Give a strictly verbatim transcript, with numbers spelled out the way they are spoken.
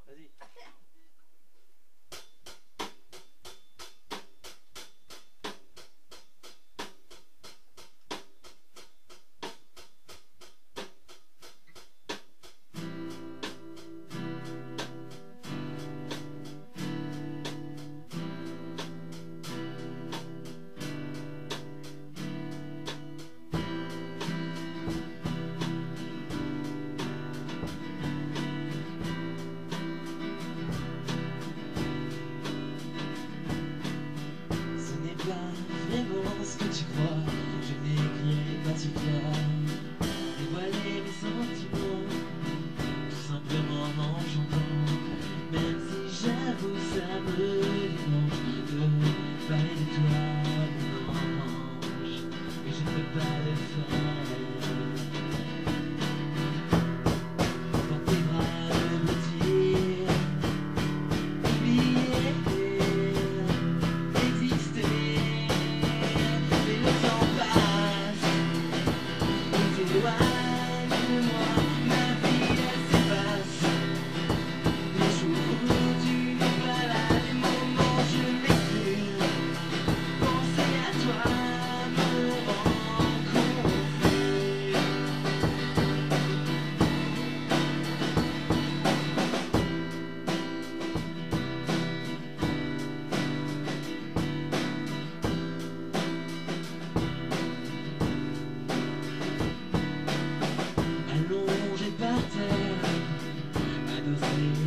Vas-y. Vraiment ce que tu crois, je n'écrirai pas sur toi. Dévoiler mes sentiments, tout simplement en chantant. Même si j'avoue ça me dérange de parler de toi, mon ange, mais je ne peux pas le faire. Dans tes bras le blottir, oublier, exister. Éloigne de moi, ma vie elle s'efface. Les jours où tu n'es pas là, les moments je m'excuse. Penser à toi me rend confus. Allongé par terre, adossé